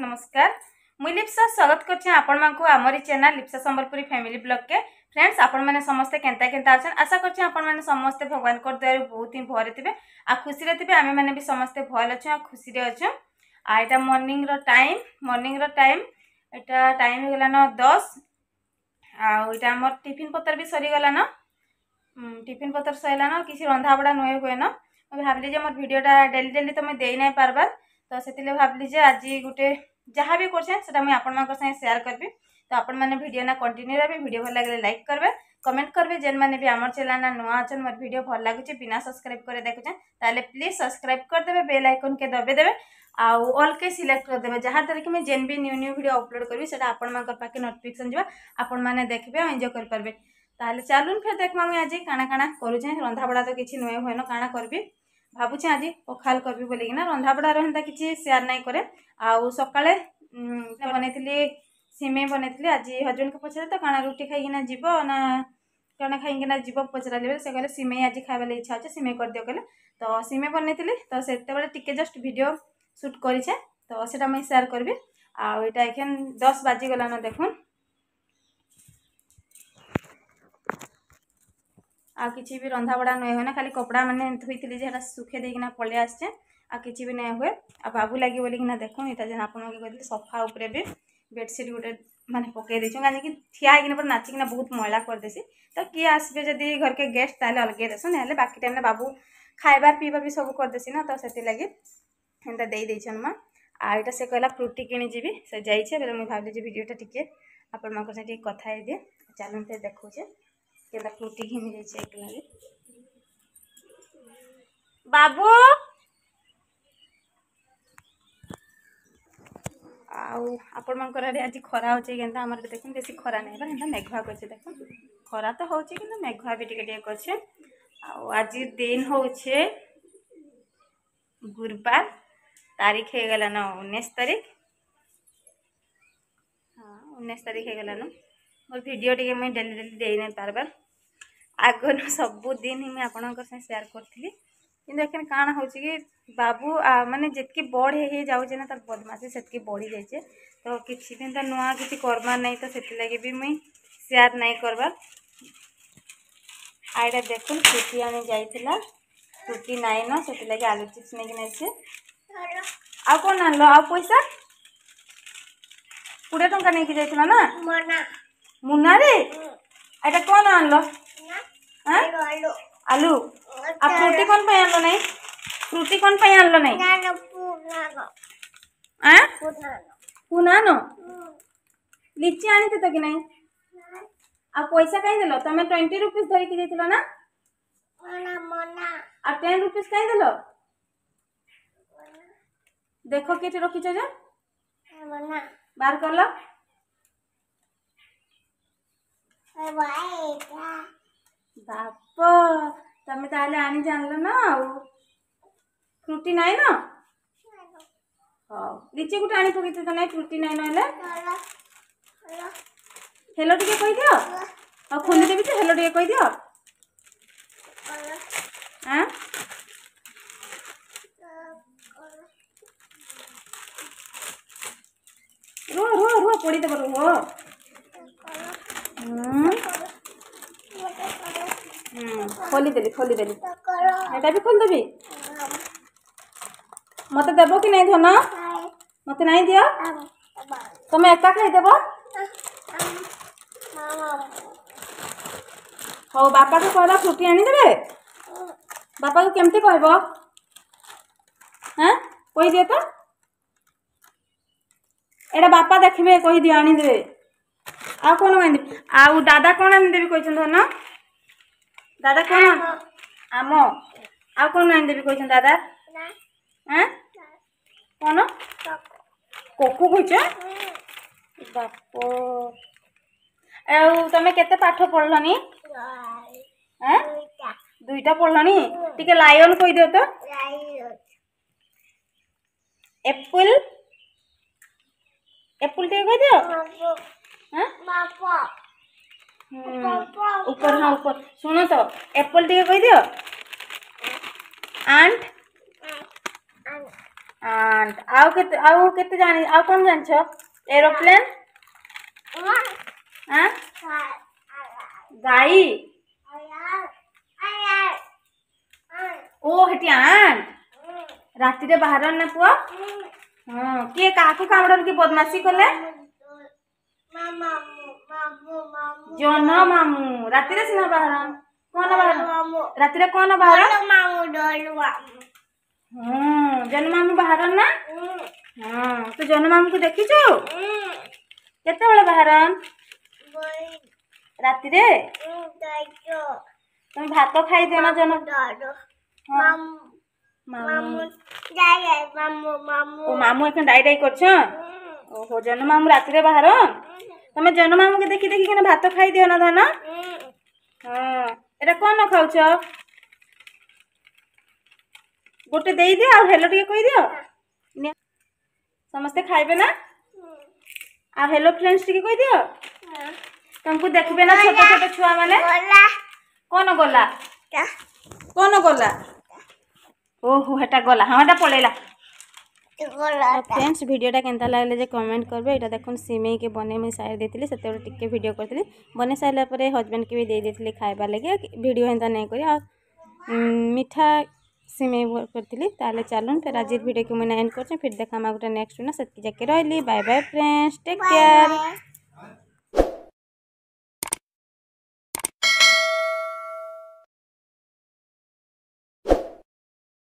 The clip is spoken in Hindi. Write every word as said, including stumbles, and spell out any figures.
नमस्कार मुई लिप्सा स्वागत करछे आपण मानकु हमरी channel Lipsa Sambalpuri family blog के फ्रेंड्स आपण माने समस्त केंता केंता अछन आशा करछे आपण माने समस्त भगवान कर दया बहुत ही भरे थिबे आ खुशी रे थिबे आमे माने भी समस्त भल अछन आ खुशी रे अछन आ एटा मॉर्निंग रो टाइम मॉर्निंग रो टाइम एटा टाइम गेला न दस आ एटा हमर टिफिन पत्र भी सरी गेला न टिफिन पत्र सैला न किसी रंधा बड़ा नय होय न मैं भाबली जे मोर वीडियोटा डेली डेली तो मैं देई नै पारबार तो से भावली जे आज गोटे जहाँ भी कर आपण मान शेयर करबी तो आपण मैंने वीडियो ना कंटिन्यू रहे वीडियो भल लगे लाइक करबे कमेंट करबे जेन मैंने भी आम चैनल ना नुआ अच्छन मोर वीडियो भल लगुच बिना सब्सक्राइब कर देखुचे ताले प्लीज सब्सक्राइब कर देबे बेल आइकन के दबे देबे आउ ऑल के सिलेक्ट कर देबे जहाँ द्वारा कि मैं जेन भी न्यू न्यू वीडियो अपलोड करबी सेटा आपण मान पाके नोटिफिकेशन जीवा आपण मैंने देखबे एंजॉय कर पारबे ताले चलून फिर देखमा मैं आज काना काना करूचे रंधा बड़ा तो किछि नुए होय न काना करबी भावुचे आज पखाल करबी बोलिकिना रंधा बड़ा रहा किसी सेयार नहीं करे आउ सकाଳେ बनईली सिमेई बनईली आज हजबैंड को पचारे तो काना रुटी खाइकिना जीव ना कण खाइकिना जीव पचारे से कहले सिमेई आज खाइबा इच्छा अच्छे सिमेई कर दियो कहले तो सिमेई बनईली तो से टिके जस्ट वीडियो शूट करें तो सेटा मुझे सेयार करबी आउ एटा एखन दस बाजी गला न देखुन आ किसी भी रंधा बड़ा नहीं हुए ना खाली कपड़ा मैंने धोई जे सुखे देना पलि आसचे आ किसी भी नहीं हुए आ बाबू लगे बोलिकिना देखो यहाँ जेन आप कहते सफा उपरे भी बेडसीट गोटे माने पकई देछुं कहीं ठिया होगी पूरा नाचिकिना बहुत मैला करदेसी तो किए आसबे जदि घर के गेस्ट ताले अलगे देसुन ना बाकी टाइम बाबू खाइबार पीबार भी सब करदेसी ना तो से लगे एंता दे देछन माँ आ एटा से कहला फ्रूटी किनी जीवी से जाइछे बेले मुई भाबली वीडियोटा टिके आपण मानक से टिके कथा हे दिए चलन ते देखौछे केला फ्रूटी घिनी जाइछे एक लगे बाबू आउ आपण मानकर आज खरा होचे केनता हमर देखन बेसी खरा नै बा एंता मेघुआ करछे देखन खरा तो होचे किंतु मेघुआ भी टिके टिके करछे आउ आज दिन होचे गुरुवार तारीख हे गला न उन्नीस तारीख हाँ उन्नीस तारीख हे गला न मोर वीडियो टिके मैं डेली डेली दे नै पारबार आगन सब दिन ही मैं आपनकर से शेयर करथली किंतु एखन काना होची कि बाबू माने जितकी बड़ हे जाऊे ना तार बदमाशी सेतकी बढ़ी जाइए तो किसी दिन तो नुआ किसी करबार नहीं तो से लगे भी मुई शेयर नहीं करबार आईटा देखुन फ्रूटी आनी जाइथिला फ्रूटी नाई न से लगे आलू चिप्स नहीं किने आ कौन आनलो आ पैसा कोड़े टंका नहीं कि जाइथिला ना मुना मुना रे एटा कौन आनलो आलू आलू आ फ्रूटी कौन पे आनलो नहीं फ्रूटी कौन पे आनलो नहीं आ पुनानो लीची आनी तो कि नहीं आ पैसा कहीं देलो तमे ट्वेंटी रुपीस धरी कि देथिलो ना मोना मोना आ टेन रुपीस कहीं देलो देखो केटे रखी छ जे मोना बाहर करलो ए भाई बाप तमे ताले आनी जानलो ना आउ फ्रूटी नाई ना हाँ लीची गुटे आनी पकई तो नहीं फ्रूटी नाई ना हेलो टिके कहि दियो आ खोली देबी तो हेलो टिके कहि दियो हां रो रो रो पड़ी दे रो हम्म हम्म खोली देली खोली देली एटा भी खोल देबी मते देबो कि नहीं धन मते नहीं दियो तमे एका खाई देबो हो बापा को कहला फ्रूटी आनी देबे बापा को केमते कहबो हैं कहि दियो तो एडा बापा देखबे कहि दियो आनी देबे आ कोन मांदी आ दादा कोन आनी देबी कहिछन धन दादा कौन आम आ कौन आनी देवी कह दादा हैं कौन कोकू कह बाप तमें केते पाठ पढ़लनी हैं दुईटा पढ़लनी टिके लायन कह दियो तो एप्पल एप्पल टिके कह दियो हैं ऊपर हाँ ऊपर सुनो तो एप्पल टिके कह दियो आंट आंट आउ केते आउ केते जानी आउ कौन जानछो एरोप्लेन हां गाई ओ हेटी आंट राति रे बाहर ना पुआ हां के काकू कामड़न की बदमाशी कले जन मामू राति रे सिना बाहर कौन बाहर राति रे कौन बाहर मामू डोलू हां जन मामू बाहर ना हां तो जन मामू को देखिছো केते बेले बाहर राति रे तुम भात खाई देना जन मामू मामू जाय जाय मामू मामू ओ मामू एखन डाई डाई करछ ओहो जन मामू राति रे बाहर तमे जन मामू के देखि देखि केना भात खाई दियो ना धन हां एटा कोन खाउछ गोटे देई दियो आ हेलो टिके कहि दियो समस्ते खाइबे ना आ हेलो फ्रेंड्स टिके कहि दियो तुमको देखबे ना छोटे छोटे छुआ माने गोला कोन गोला कोन गोला ओहो हेटा गोला हां हेटा पळेला फ्रेंड्स वीडियोटा केनता लागले जे कमेंट करबे एटा देखुन सिमेई के बने में साइड देतिली सते टिके वीडियो करतिली बने साइला परे हस्बैंड के भी दे देतिली खाइबा लगे वीडियो हेंता नहीं करी आ मीठा सिमेई करतिली ताले चलून फिर आज वीडियो को मैं एंड करछे फिर देखा मा गोटे नेक्स्ट ना सतकी जाके रहली bye bye friends take care.